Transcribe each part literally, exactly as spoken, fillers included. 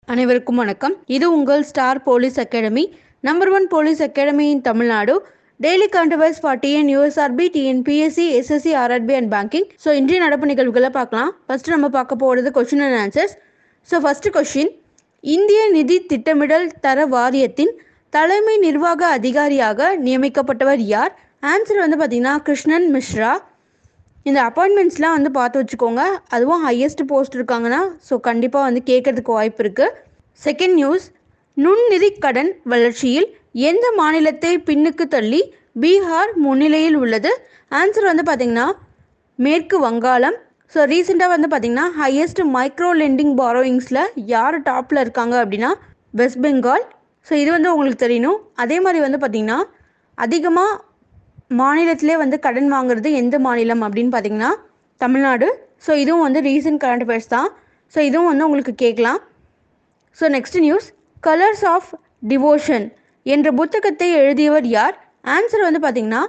அனைவருக்கும் வணக்கம். இது உங்கள் star police academy, number one police academy in Tamil Nadu. Daily current affairs for T N U S R B, T N P S C, S S C, R R B and banking. So இன்றைய நடப்பு நிகழ்வுகளை பார்க்கலாம். First நம்ம பார்க்க போகிறது question and answers. So first question, இந்திய நிதி திட்டமிடல் தர வாரியத்தின் தலைமை நிர்வாக அதிகாரியாக நியமிக்கப்பட்டவர் யார்? ஆன்சர் வந்து பார்த்தீங்கன்னா கிருஷ்ணன் மிஸ்ரா. இந்த அப்பாயின்மெண்ட்ஸ்லாம் வந்து பார்த்து வச்சுக்கோங்க. அதுவும் ஹையஸ்ட் போஸ்ட் இருக்காங்கன்னா ஸோ கண்டிப்பாக வந்து கேட்கறதுக்கு வாய்ப்பு இருக்குது. செகண்ட் நியூஸ், நுண்நிதி கடன் வளர்ச்சியில் எந்த மாநிலத்தை பின்னுக்கு தள்ளி பீகார் முன்னிலையில் உள்ளது? ஆன்சர் வந்து பார்த்திங்கன்னா மேற்கு வங்காளம். ஸோ ரீசெண்டாக வந்து பார்த்திங்கன்னா ஹையஸ்ட் மைக்ரோ லெண்டிங் பாரோயிங்ஸில் யார் டாப்பில் இருக்காங்க அப்படின்னா வெஸ்ட் பெங்கால். ஸோ இது வந்து உங்களுக்கு தெரியணும். அதே மாதிரி வந்து பார்த்திங்கன்னா அதிகமாக மாநிலத்திலே வந்து கடன் வாங்குறது எந்த மாநிலம் அப்படின்னு பார்த்தீங்கன்னா தமிழ்நாடு. ஸோ இதுவும் வந்து ரீசன்ட் கரண்ட் அஃபேர்ஸ் தான். ஸோ இதுவும் வந்து உங்களுக்கு கேட்கலாம். So next news, colours of devotion என்ற புத்தகத்தை எழுதியவர் யார்? ஆன்சர் வந்து பார்த்திங்கன்னா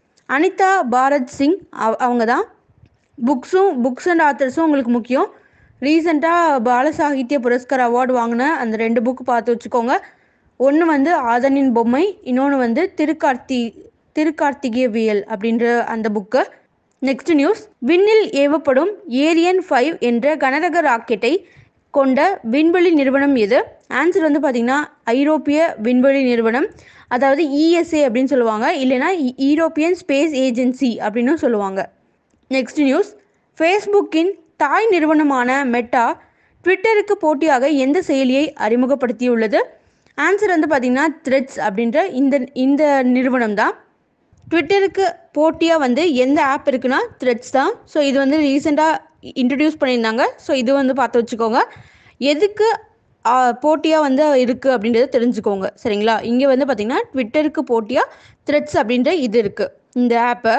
அனிதா பாரத் சிங் அவங்க தான். புக்ஸும் புக்ஸ் அண்ட் ஆத்தர்ஸும் உங்களுக்கு முக்கியம். ரீசெண்டாக பால சாகித்ய புரஸ்கார் அவார்டு வாங்கின அந்த ரெண்டு புக்கு பார்த்து வச்சுக்கோங்க. ஒன்று வந்து ஆதனின் பொம்மை, இன்னொன்று வந்து திருக்கார்த்தி திருக்கார்த்திகேயவியல் அப்படின்ற அந்த புக்கு. நெக்ஸ்ட் நியூஸ், விண்ணில் ஏவப்படும் ஏரியன் ஃபைவ் என்ற கனரக ராக்கெட்டை கொண்ட விண்வெளி நிறுவனம் எது? ஆன்சர் வந்து பார்த்திங்கன்னா ஐரோப்பிய விண்வெளி நிறுவனம், அதாவது E S A அப்படின்னு சொல்லுவாங்க, இல்லைனா யூரோப்பியன் ஸ்பேஸ் ஏஜென்சி அப்படின்னு சொல்லுவாங்க. நெக்ஸ்ட் நியூஸ், ஃபேஸ்புக்கின் தாய் நிறுவனமான மெட்டா ட்விட்டருக்கு போட்டியாக எந்த செயலியை அறிமுகப்படுத்தியுள்ளது? ஆன்சர் வந்து பார்த்திங்கன்னா த்ரெட்ஸ் அப்படின்ற இந்த இந்த நிறுவனம் தான். ட்விட்டருக்கு போட்டியாக வந்து எந்த ஆப் இருக்குன்னா த்ரெட்ஸ் தான். ஸோ இது வந்து ரீசெண்டாக இன்ட்ரடியூஸ் பண்ணியிருந்தாங்க. ஸோ இது வந்து பார்த்து வச்சுக்கோங்க. எதுக்கு போட்டியாக வந்து இருக்குது அப்படின்றத தெரிஞ்சுக்கோங்க, சரிங்களா? இங்கே வந்து பார்த்திங்கன்னா ட்விட்டருக்கு போட்டியாக த்ரெட்ஸ் அப்படின்ற இது இருக்குது, இந்த ஆப்பை.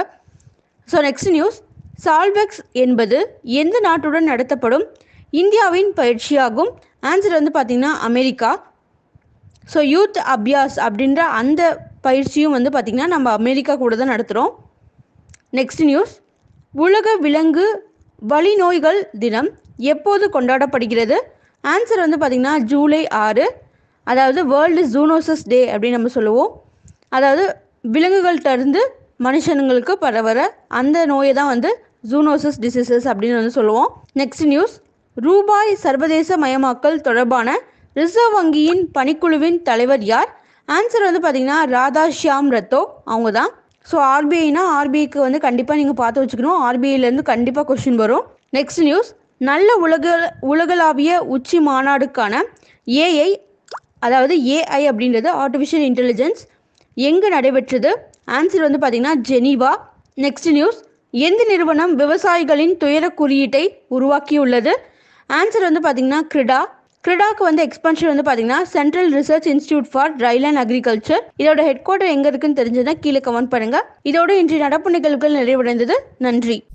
ஸோ நெக்ஸ்ட் நியூஸ், சால்வெக்ஸ் என்பது எந்த நாட்டுடன் நடத்தப்படும் இந்தியாவின் பயிற்சியாகும்? ஆன்சர் வந்து பார்த்திங்கன்னா அமெரிக்கா. ஸோ யூத் அபியாஸ் அப்படின்ற அந்த பயிற்சியும் வந்து பார்த்திங்கன்னா நம்ம அமெரிக்கா கூட தான் நடத்துகிறோம். நெக்ஸ்ட் நியூஸ், உலக விலங்கு வலி நோய்கள் தினம் எப்போது கொண்டாடப்படுகிறது? ஆன்சர் வந்து பார்த்திங்கன்னா ஜூலை ஆறு, அதாவது வேர்ல்டு ஜூனோசஸ் டே அப்படின்னு நம்ம சொல்லுவோம். அதாவது விலங்குகள்கிட்ட இருந்து மனுஷனுங்களுக்கு பரவற அந்த நோயை தான் வந்து ஜூனோசஸ் டிசீசஸ் அப்படின்னு வந்து சொல்லுவோம். நெக்ஸ்ட் நியூஸ், ரூபாய் சர்வதேச மயமாக்கல் தொடர்பான ரிசர்வ் வங்கியின் பணிக்குழுவின் தலைவர் யார்? ஆன்சர் வந்து பார்த்திங்கன்னா ராதா ஷியாம் ரத்தோ அவங்க தான். ஸோ ஆர்பிஐனா ஆர்பிஐக்கு வந்து கண்டிப்பாக நீங்கள் பார்த்து வச்சுக்கணும். ஆர்பிஐலேருந்து கண்டிப்பாக கொஸ்டின் வரும். நெக்ஸ்ட் நியூஸ், நல்ல உலக உலகளாவிய உச்சி மாநாடுக்கான ஏஐ அதாவது ஏஐ அப்படின்றது ஆர்டிஃபிஷியல் இன்டெலிஜென்ஸ் எங்கே நடைபெற்றது? ஆன்சர் வந்து பார்த்திங்கன்னா ஜெனீவா. நெக்ஸ்ட் நியூஸ், எந்த நிறுவனம் விவசாயிகளின் துயர குறியீட்டை உருவாக்கியுள்ளது? ஆன்சர் வந்து பார்த்திங்கன்னா கிரிடா. கிரிடாக்கு வந்து எக்ஸ்பென்ஷன் வந்து பார்த்தீங்கன்னா central research institute for dryland agriculture. இதோட ஹெட் குவார்ட்டர் எங்கே இருக்குன்னு தெரிஞ்சதுன்னா கீழே கமெண்ட் பண்ணுங்கள். இதோட இன்றைய நடப்பு நிகழ்வுகள் நிறைவடைந்தது. நன்றி.